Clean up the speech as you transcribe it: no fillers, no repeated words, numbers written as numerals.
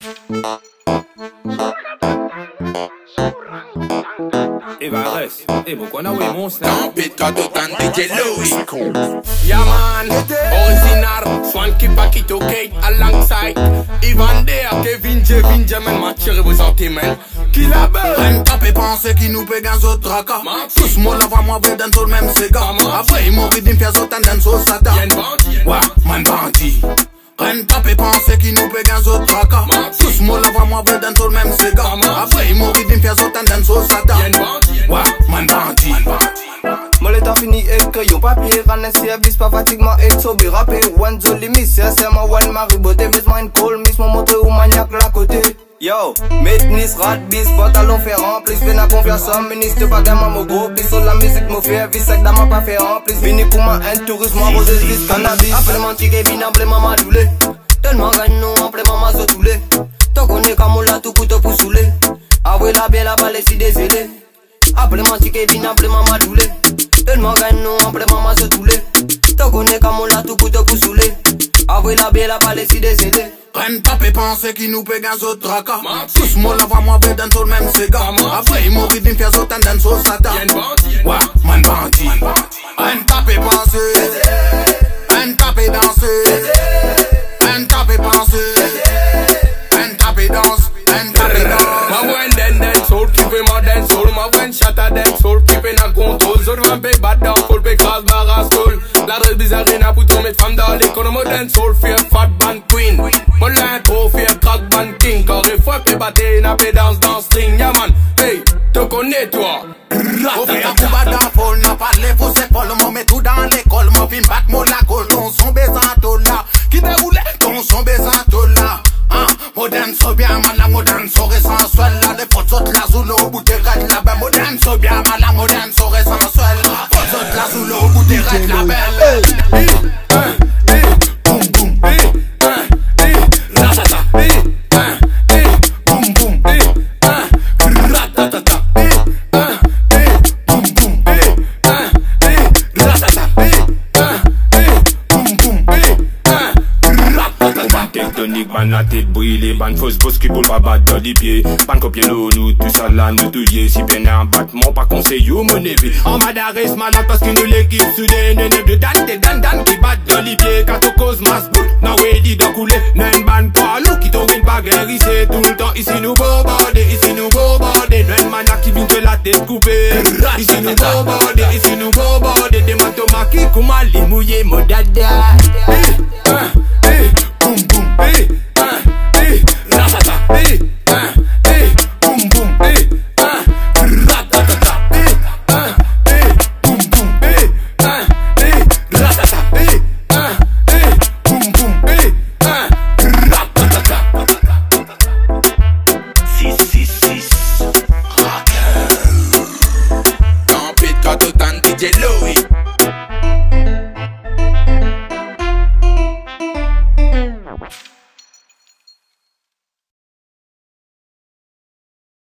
Evares, pourquoi on a oué mon snap? Pita de tan DJ Louis. Yeah man, original, Swanky Paquito Kate alongside Ivan Dea, Kevin Jemen, match représenté man. Qui la belle? Un tapé pensé qui nous paye un autre tracas. Tous mon lava moi vous dans le même séga. Après il mourit d'une pièce autant dans son sata. Ouais, man bandit. Un tapé pensé qui nous paye un autre tracas. Tous mon lava moi vous dans le même séga. Après il mourit d'une pièce autant dans son sata. Ouais, man bandit. Mon l'état fini et le crayon papier. Rane service pas fatiguement et sobé rappé. One joli miss, c'est moi one mari beauté. Besoin une call miss mon moteur ou maniaque la côté. Yo, metnis, rat, bis, pantalon fait rempli. Fais na confiance en ministre, pas gamin, mon gros bis. Sur la musique, mon fait vis, sec d'ama pas fait rempli. Vini pour ma un tourisme, moi, rose, vis, cannabis. Après mon tigre, vini, appelez maman doulé. Tellement gagne, non, appelez maman zotoulé. Tant qu'on est comme on l'a tout couteau pour saouler. Avouez la bière, la balle, si désolé. Appelez mon tigre, vini, appelez maman doulé. Tellement gagne, non, appelez maman zotoulé. Tant qu'on est comme on l'a tout couteau pour saouler. Avouez la bière, la balle, si désolé. Un tapé pensé qui nous paye un autre tracas. Tous mon lava moi vous dans le même séga. Après il mourit d'une pièce autant dans son sata. Ouais, man bandit. Un tapé pensé, un tapé dansé, un tapé pensé, un tapé danse, un tapé danse. Ma voix den soul, keepé ma den soul. Ma voix chata den soul, keepé na contrôle. Zone van pay bad down, full pay cause barastol. La rêve bizarre n'a pour tout mettre femme dans l'économie den soul. Fear fat band queen. Mon l'intro fait crack band king. Carré fois que batté n'a pas danse dans string. Yeah man, hey, te connais toi. Au fait un coup bas dans folle, n'a pas les faux épaules. M'en met tout dans l'école, m'en fin back mon la colle. Ton son baisant là, qui déroule, ton son baisant là. Moderne so bien mal la moderne so sensuel là. Les photos de la zoule au bout des rêves la belle. Moderne so bien mal la moderne so sensuel. Photos de la zoule au bout des rêves la belle. Boum boum. Ratata. Boum boum. Ratata. Boum boum. Ratata. Boum boum. Tectonique, ban la tête brûlée, ban fausse bosse qui boule pas battre dans les pieds. Ban copier l'eau, nous tout ça là, nous tout liés. Si peine un battement, pas conseil ou mon évi. En madaris malade parce que nous l'équipe soudaine. De dan qui bat dans les pieds. Quand on cause masse bout, n'a ready de couler. N'en ban pas l'eau qui t'en pas guerre ici tout le temps. Ici nous bombarder, ici nous bombarder. N'en mana qui vient de la tête coupée. Ici nous bombarder, ici nous bombarder. Des matomas qui koumali mouillé modada. Boum boum. Ratata.